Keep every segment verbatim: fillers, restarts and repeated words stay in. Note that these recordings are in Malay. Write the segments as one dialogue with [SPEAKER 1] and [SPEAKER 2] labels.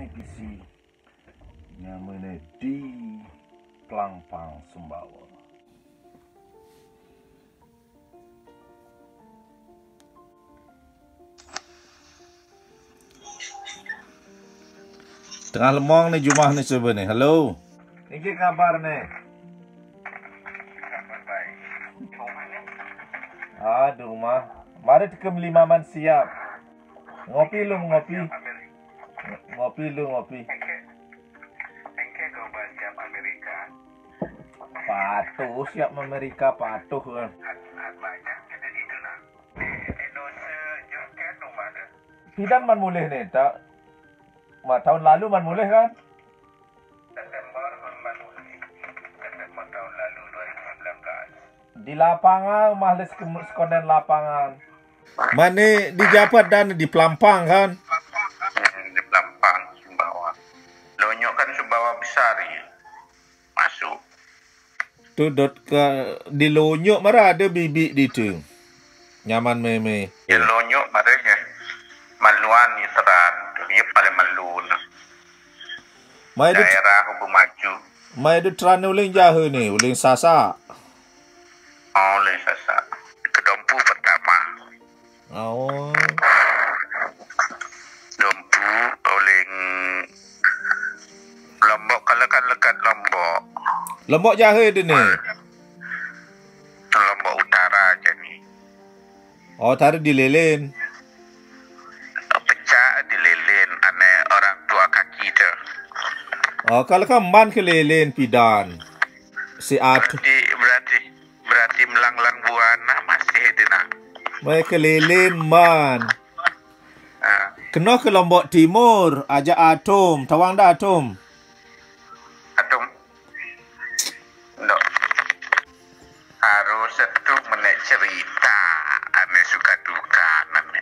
[SPEAKER 1] imigrasi namanya di Pelampang, Sumbawa. Tengah lemong nih Jumah nih coba nih. Halo. Ini kabar nih.
[SPEAKER 2] Kabar baik.
[SPEAKER 1] Aduh mah. Mari ke lima man siap. Ngopi lu ngopi. Ngopi lu ngopi.
[SPEAKER 2] Engke kau siap Amerika.
[SPEAKER 1] Patuh siap Amerika patuh kan.
[SPEAKER 2] Banyak kita di sana. Di Indonesia juga kan ada.
[SPEAKER 1] Pidan man mulih nih tak. Ma, tahun lalu man mulih kan?
[SPEAKER 2] Desember man mulih. Desember tahun lalu dua ribu sembilan belas.
[SPEAKER 1] Di lapangan mahlis sekonden lapangan. Mana di Japat dan di Pelampang kan?
[SPEAKER 2] Hmm, di Pelampang, Sumbawa. Lonyok kan Sumbawa besar ya. Masuk.
[SPEAKER 1] Tu dot ke di Lonyok mana ada bibik di tu. Nyaman meme.
[SPEAKER 2] Ya Lonyok marahnya. Maluan Iteran. Dia paling malu lah.
[SPEAKER 1] Mai du
[SPEAKER 2] Daerah Hubung Maju.
[SPEAKER 1] mai du tran uling jahe ni, uling sasa.
[SPEAKER 2] Oleh sasa. Kedompu pertama.
[SPEAKER 1] Oh.
[SPEAKER 2] Dompu oling Lombok kalau kan lekat Lombok.
[SPEAKER 1] Lombok jahe dia ni.
[SPEAKER 2] Lombok Utara aja nih.
[SPEAKER 1] Oh, taruh di lelen.
[SPEAKER 2] Pecah di lilin aneh orang tua kaki tu.
[SPEAKER 1] Oh, kalau kan man ke lelen pidan. Si at
[SPEAKER 2] Berarti berarti berarti melanglang buana masih itu nak.
[SPEAKER 1] mai ke lelen man.
[SPEAKER 2] Ah,
[SPEAKER 1] Kena ke Lombok Timur, ajak atom, tawang dah atom.
[SPEAKER 2] atom. Dok. Harus itu menek cerita aneh suka duka aneh.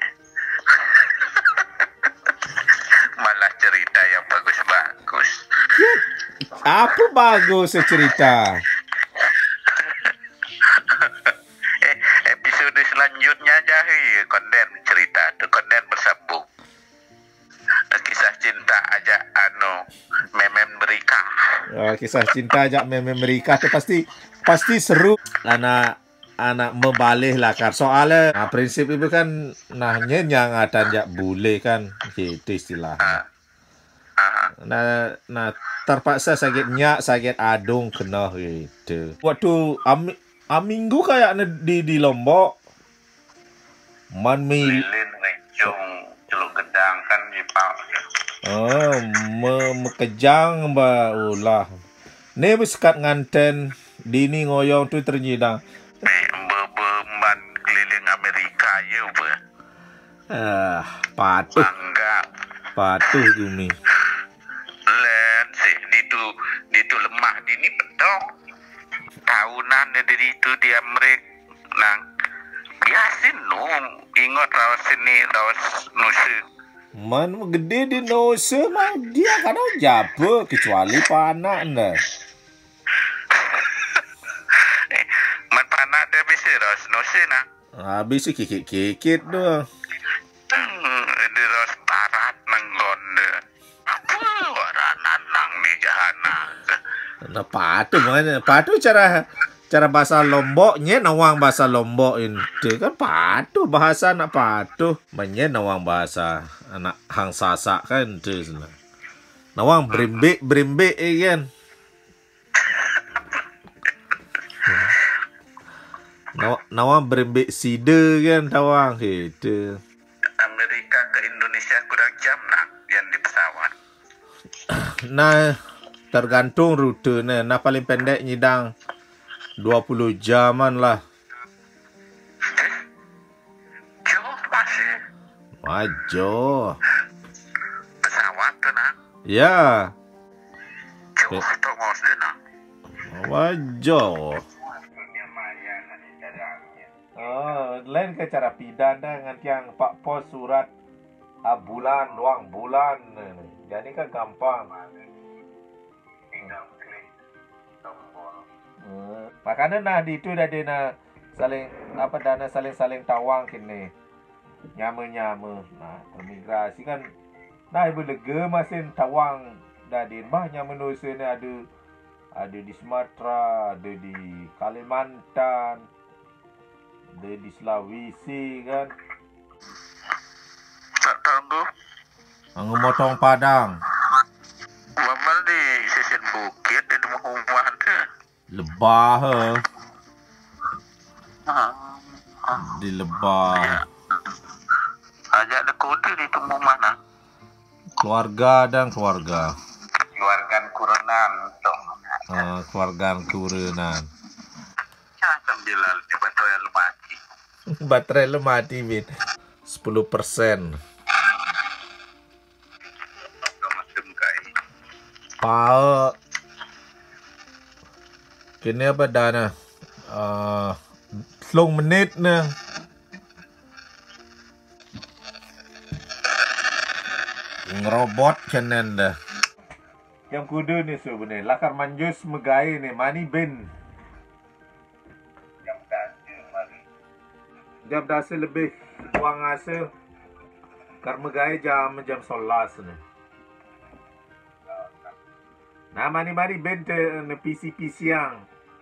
[SPEAKER 2] Malah cerita yang bagus-bagus.
[SPEAKER 1] Apa bagus cerita?
[SPEAKER 2] eh, episode selanjutnya aja ya, konten cerita tu konten bersambung. Kisah cinta aja anu memen berika.
[SPEAKER 1] Oh, kisah cinta ajak meme Amerika tu pasti pasti seru. Anak anak membalih lah kan. Soalnya nah, prinsip itu kan nah yang ada jak boleh kan gitu istilahnya.
[SPEAKER 2] Ah,
[SPEAKER 1] Nah, nah terpaksa sakit nyak, sakit adung kena gitu. Waktu am, aminggu kayak di di Lombok man mi
[SPEAKER 2] lilin recung celuk gedang kan di pak.
[SPEAKER 1] oh me, mekejang ba ulah. Ne beskat nganten dini ngoyong tu ternyidang.
[SPEAKER 2] Bebemban keliling Amerika ya be.
[SPEAKER 1] Ah, patuh,
[SPEAKER 2] Bangga.
[SPEAKER 1] patuh gumi.
[SPEAKER 2] Len sih di tu di tu lemah di ni pedok. Tahunan dari itu di Amerik nang biasin nu ingat rawas sini rawas nusu.
[SPEAKER 1] Man gede di Nusa mah dia kadang jaba kecuali panak nda.
[SPEAKER 2] Eh, man panak dia bisa rawas nusu nah.
[SPEAKER 1] Habis sih kikit-kikit doang.
[SPEAKER 2] Hmm, di rawas barat nanggon dia. Apa waranan nang ni jahana.
[SPEAKER 1] Nah, patuh mana? Patuh cara cara bahasa Lomboknya nawang bahasa Lombok itu kan patuh bahasa anak patuh. Menye nawang bahasa anak hang sasak kan itu sana. Nawang brimbik brimbik eh, kan. Naw, nawang brimbik side kan tawang gitu.
[SPEAKER 2] Amerika ke Indonesia kurang jam nak yang di pesawat.
[SPEAKER 1] Nah, tergantung rute nah. Nah paling pendek nyidang dua puluh jaman lah.
[SPEAKER 2] Jauh masih
[SPEAKER 1] Wajo.
[SPEAKER 2] pesawat tu nak.
[SPEAKER 1] Ya,
[SPEAKER 2] Jauh tu ngos dia nak.
[SPEAKER 1] wajo.
[SPEAKER 2] Dunia maya nak caranya.
[SPEAKER 1] Oh, lain ke cara pidan dah dengan yang pak pos surat ah, bulan doang bulan. Jadi kan gampang.
[SPEAKER 2] Tinggal klik tombol.
[SPEAKER 1] Hmm. Makanya nah di itu dah dia nak saling apa dana saling saling tawang kini. Nyama-nyama. Nah, imigrasi kan Nah, ibu lega masin tawang dadin banyak manusia ni ada ada di Sumatera, ada di Kalimantan, ada di Sulawesi kan.
[SPEAKER 2] Tak tahu.
[SPEAKER 1] Anggu motong Padang.
[SPEAKER 2] Mamal di sesen bukit di rumah tu.
[SPEAKER 1] Lebah he.
[SPEAKER 2] Ha.
[SPEAKER 1] Di Lebah.
[SPEAKER 2] Ajak ada kode di temu mana?
[SPEAKER 1] Keluarga dan keluarga.
[SPEAKER 2] Keluarga kurenan tong.
[SPEAKER 1] Uh, keluarga kurenan.
[SPEAKER 2] Macam Bilal di baterai lemati.
[SPEAKER 1] Baterai lu mati, Bin. sepuluh persen. Pau. Kini apa dana? Uh, Selung menit na. Ngerobot kanan dah. Yang kudu ni sebenarnya. Lakar manjus megai ni. Mani bin.
[SPEAKER 2] Jam dasa mari.
[SPEAKER 1] Jam dasa lebih. Wang asa. Kar megai jam jam solas ni. Nah, mani-mani bin te P C P C yang.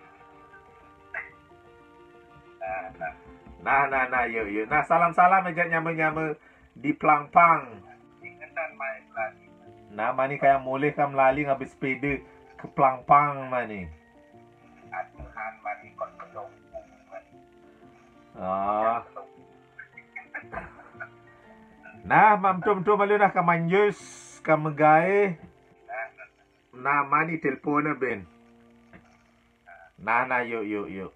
[SPEAKER 1] Nah, nah, nah, yuk, yuk. Nah, salam-salam aja nyama-nyama di Pelang-Pang.
[SPEAKER 2] Ingatan main lagi.
[SPEAKER 1] Nah, mani kayak mulai kam lali ngabis sepeda ke Pelang-Pang mani.
[SPEAKER 2] Atuhan mari kon pedong.
[SPEAKER 1] Ah. Nah, mamtum-tum malu nak kamanjus kamegai. Nah, mani telefon ben. Nah, nah, yuk, yuk, yuk.